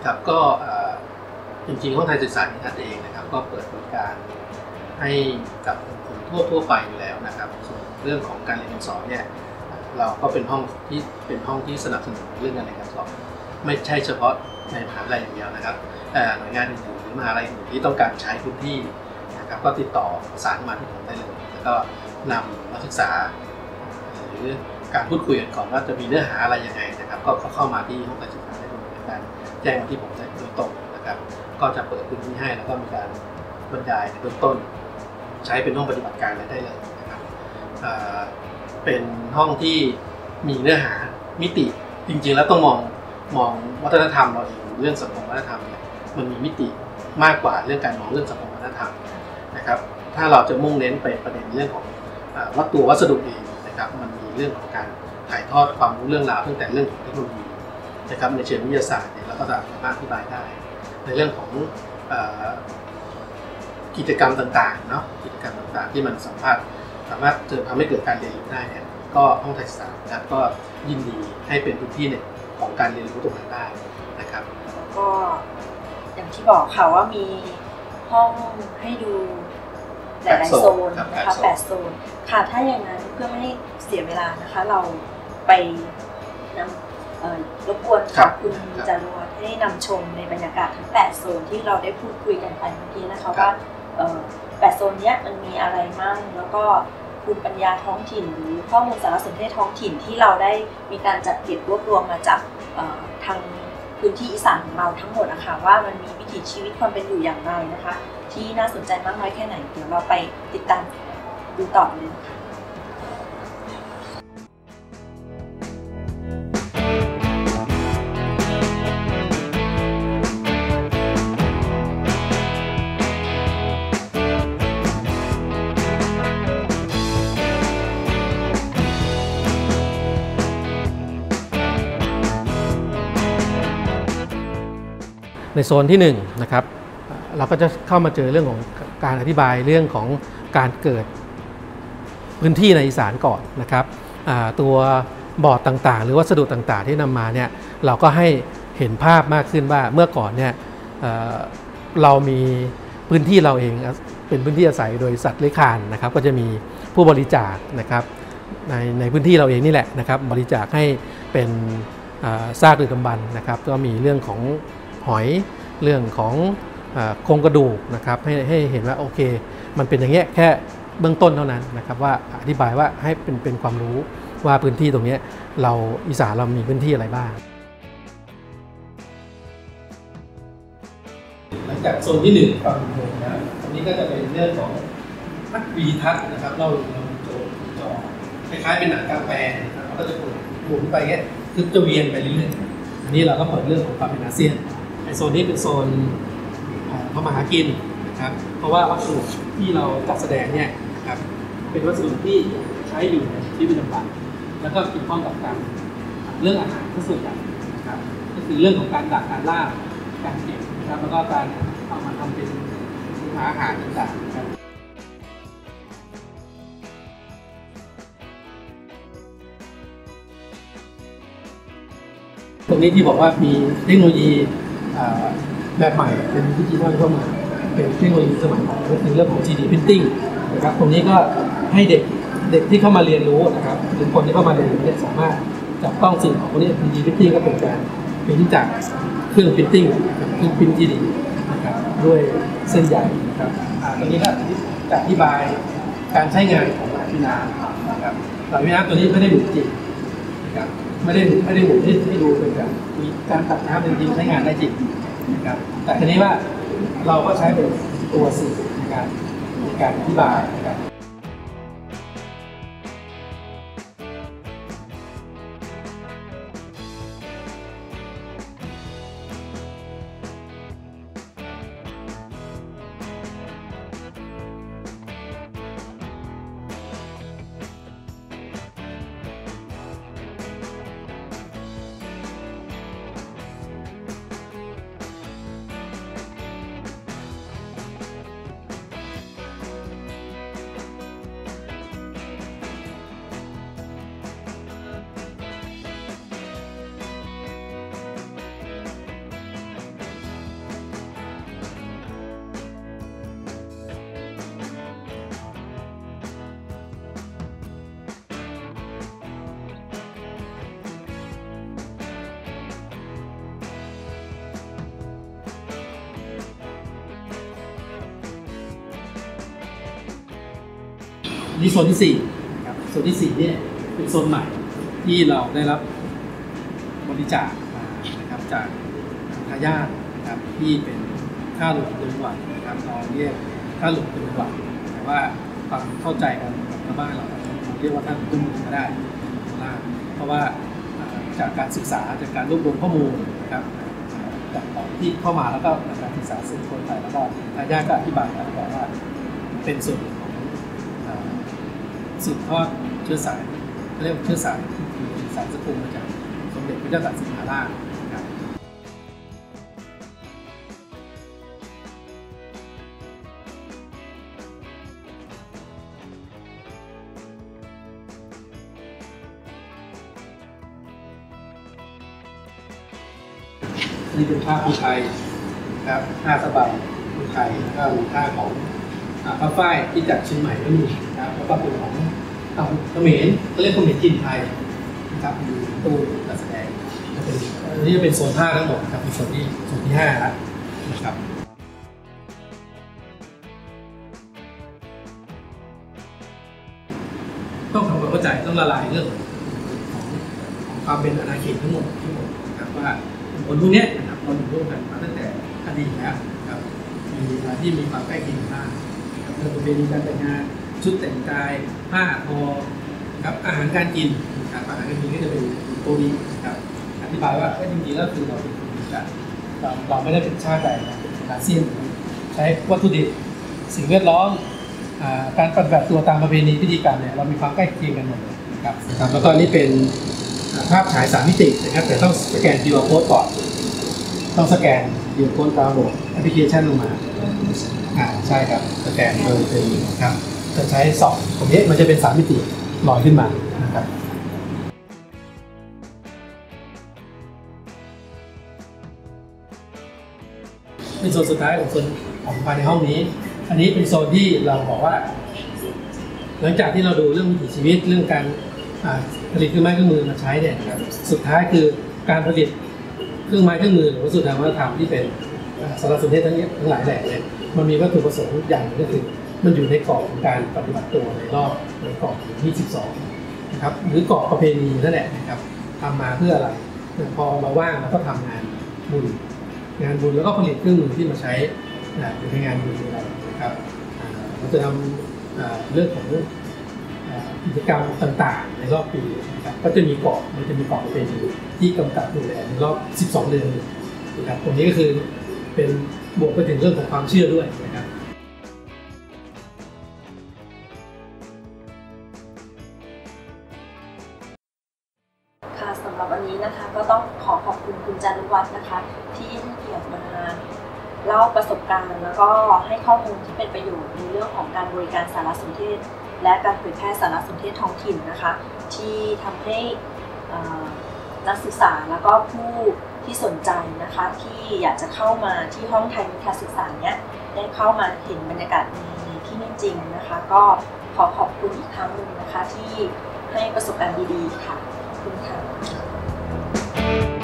ครับก็จริงๆห้องไทยสื่อสารนิทัศน์เองนะครับก็เปิดบริการให้กับคนทั่วไปอยู่แล้วนะครับส่วนเรื่องของการเรียนการสอนเนี่ยเราก็เป็นห้องที่สนับสนุนเรื่องการเรียนการสอนไม่ใช่เฉพาะในมหาวิทยาลัยอย่างเดียวนะครับแต่หน่วยงานอื่นๆหรือมหาวิทยาลัยอื่นที่ต้องการใช้พื้นที่นะครับก็ติดต่อประสานมาที่ผมได้เลยแล้วก็นำนักศึกษาหรือการพูดคุยกันก่อนว่าจะมีเนื้อหาอะไรยังไงนะครับก็เข้ามาที่ห้องการศึกษาได้โดยการแจ้งมาที่ผมโดยตรงนะครับก็จะเปิดพื้นที่ให้แล้วก็มีการบรรยายในเบื้องต้นใช้เป็นห้องปฏิบัติการได้เลยนะครับเป็นห้องที่มีเนื้อหามิติจริงๆแล้วต้องมองวัฒนธรรมเราเองเรื่องสังคมวัฒนธรรมเนี่ยมันมีมิติมากกว่าเรื่องการมองเรื่องสังคมวัฒนธรรมนะครับถ้าเราจะมุ่งเน้นไปประเด็นเรื่องของวัสดุเองนะครับมันมีเรื่องของการถ่ายทอดความรู้เรื่องราวตั้งแต่เรื่องของเทคโนโลยีนะครับในเชิงวิทยาศาสตร์เนี่ยเราก็สามารถอธิบายได้ในเรื่องของกิจกรรมต่างๆเนาะกิจกรรมต่างๆที่มันสามารถทำให้เกิดการเรียนรู้ได้เนี่ยก็ห้องไทยศึกษานะครับก็ยินดีให้เป็นพื้นที่เนี่ยของการเรียนรู้ตรงนั้นได้นะครับก็อย่างที่บอกค่ะว่ามีห้องให้ดูหลายๆโซนนะคะ8 โซนค่ะถ้าอย่างนั้นเพื่อไม่ให้เสียเวลานะคะเราไปนำรบกวนคุณจารวัฒน์ให้นำชมในบรรยากาศทั้ง8 โซนที่เราได้พูดคุยกันไปเมื่อกี้นะคะว่า8 โซนนี้มันมีอะไรมั่งแล้วก็ภูมิปัญญาท้องถิ่นหรือข้อมูลสารสนเทศท้องถิ่นที่เราได้มีการจัดเก็บรวบรวมมาจากทางพื้นที่อีสานของเราทั้งหมดนะคะว่ามันมีวิถีชีวิตความเป็นอยู่อย่างไรนะคะที่น่าสนใจมากน้อยแค่ไหนเดี๋ยวเราไปติดตามดูต่อเลยนะคะในโซนที่1นะครับเราก็จะเข้ามาเจอเรื่องของการอธิบายเรื่องของการเกิดพื้นที่ในอีสานก่อนนะครับตัวบอร์ดต่างๆหรือวัสดุต่างๆที่นำมาเนี่ยเราก็ให้เห็นภาพมากขึ้นว่าเมื่อก่อนเนี่ยเรามีพื้นที่เราเองเป็นพื้นที่อาศัยโดยสัตว์เลื้อยคลานนะครับก็จะมีผู้บริจาคนะครับในพื้นที่เราเองนี่แหละนะครับบริจาคให้เป็นซากดึกดำบรรพ์นะครับก็มีเรื่องของหอยเรื่องของโครงกระดูกนะครับให้เห็นว่าโอเคมันเป็นอย่างเงี้ยแค่เบื้องต้นเท่านั้นนะครับว่าอธิบายว่าให้เป็นความรู้ว่าพื้นที่ตรงนี้เราอีสานเรามีพื้นที่อะไรบ้างหลังจากโซนที่1ฝั่งตรงนะตรงนี้ก็จะเป็นเรื่องของนักวีทัศน์นะครับเราจอคล้ายๆเป็นหนังกลางแปลงนะครับก็จะหมุนไปเงี้ยคือจะเวียนไปเรื่อยๆอันนี้เราก็เปิดเรื่องของความเป็นอาเซียนในโซนนี้เป็นโซนพมาหากินนะครับเพราะว่าวัสดุที่เราจัดแสดงเนี่ยนะครับเป็นวัสดุที่ใช้อยู่ในชีวิตประจำวันแล้วก็เกี่ยวข้องกับการเรื่องอาหารที่ส่วนใหญ่นะครับก็คือเรื่องของการดักการล่าการเก็บนะครับแล้วก็การเอามาทำเป็นอาหารต่างๆนะครับตรงนี้ที่บอกว่ามีเทคโนโลยีแบบใหม่เป็นดิจิทัลเข้ามาเป็นเทคโนโลยีสมัยใหม่ก็คือเรื่องของ 3D Printing นะครับตรงนี้ก็ให้เด็กที่เข้ามาเรียนรู้นะครับหรือคนที่เข้ามาเรียนรู้เนี่ยสามารถจับต้องสิ่งของพวกนี้ 3D Printing ก็เป็นการเป็นที่จากเครื่อง Printing เครื่อง Print 3D นะครับด้วยเส้นใยนะครับตรงนี้ก็จะอธิบายการใช้งานของหลายพินานะครับหลายพินาตัวนี้ไม่ได้หมุนจริงนะครับไม่ได้หมุนที่ดูเป็นแบบมีการตัดน้ำจริงใช้งานได้จริงนะครับแต่ทีนี้ว่าเราก็ใช้เป็นตัวสื่อในการอธิบายนะครับนี่โซนที่4นะครับโซนที่4เนี่ยเป็นโซนใหม่ที่เราได้รับบริจาคมานะครับจากทายาทนะครับที่เป็นค่าหลวงเดือนหวัดนะครับเราเรียกค่าหลวงเดือนหวัดแต่ว่าความเข้าใจกันกับชาวบ้านเราเรียกว่าค่าหลวงเดือนหวัดก็ได้เพราะว่าจากการศึกษาจากการรวบรวมข้อมูลนะครับจากที่เข้ามาแล้วก็การศึกษาสืบค้นไปแล้วก็ทายาทก็อธิบายแล้วว่าเป็นส่วนของสืบทอดเชื้อสายเรียกเชื้อสายสายสกุลมาจากสมเด็จพระเจ้าตากสินมหาราชนะครับนี่เป็นผ้าภูไทยครับผ้าสบายภูไทยแล้วก็มีผ้าของผ้าฝ้ายที่จากเชียงใหม่ก็มีนะครับแล้วก็เป็นของเขมรเขาเรียกเขมรจีนไทยนะครับมีตู้การแสดงนี่จะเป็นโซนผ้าทั้งหมดครับเป็นโซนที่5แล้วนะครับต้องทำความเข้าใจต้องละลายเรื่องของความเป็นอาณาเขตทั้งหมดนะครับว่าคนพวกนี้นะครับเราอยู่ร่วมกันมาตั้งแต่อดีตแล้วครับมีที่มีความใกล้เคียงมากเรื่องประเพณีการแต่งงานชุดแต่งกายผ้าทอครับอาหารการกินครับอาหารการกินก็จะเป็นตัวนี้ครับอธิบายว่าจริงๆแล้วคือเราเป็นคนเดียวกันเราไม่ได้เป็นชาติใดเป็นอาเซียนใช้วัตถุดิบสิ่งแวดล้อมการปฏิบัติตัวตามประเพณีพิธีกรรมเนี่ยเรามีความใกล้เคียงกันหมดเลยครับแล้วก็นี่เป็นภาพฉาย3 มิตินะครับแต่ต้องสแกน QR Code ก่อนต้องสแกน QR Code ดาวน์โหลดแอปพลิเคชันลงมาใช่ครับสแกนโดยเป็นครับจะใช้ส่องตรงนี้มันจะเป็น3 มิติลอยขึ้นมานะครับเป็นโซนสุดท้ายของโซนของภายในห้องนี้อันนี้เป็นโซนที่เราบอกว่าหลังจากที่เราดูเรื่องวิถีชีวิตเรื่องการผลิตเครื่องไม้เครื่องมือมาใช้เนี่ยครับสุดท้ายคือการผลิตเครื่องไม้เครื่องมือหรือวัสดุทางวัฒนธรรมที่เป็นสารสนเทศทั้งหลายแหล่เนี่ยมันมีวัตถุประสงค์อย่างนึงก็คือมันอยู่ในกรอบของการปฏิบัติตัวในกรอบที่12นะครับหรือกรอบประเพณีนั่นแหละนะครับทำมาเพื่ออะไรพอเราว่างเราก็ทำงานบุญแล้วก็ผลิตเครื่องมือที่มาใช้ในงานบุญอะไรนะครับเราจะทำเรื่องของกิจกรรมต่างๆในรอบปีนะครับก็จะมีกรอบประเพณีที่กำกับดูแลในรอบ12 เดือนนะครับตรงนี้ก็คือเป็นบวกไปถึงเรื่องของความเชื่อด้วยนะครับค่ะสำหรับวันนี้นะคะก็ต้องขอบคุณคุณจารุวัฒน์นะคะที่ให้เกียรติมาเล่าประสบการณ์แล้วก็ให้ข้อมูลที่เป็นประโยชน์ในเรื่องของการบริการสารสนเทศและการเผยแพร่สารสนเทศท้องถิ่นนะคะที่ทำให้นักศึกษาแล้วก็ผู้ที่สนใจนะคะที่อยากจะเข้ามาที่ห้องไทยมิตรศึกษาเนี้ยได้เข้ามาเห็นบรรยากาศในที่นี่จริงนะคะก็ขอบคุณอีกครั้งหนึ่งนะคะที่ให้ประสบการณ์ดีๆค่ะขอบคุณค่ะ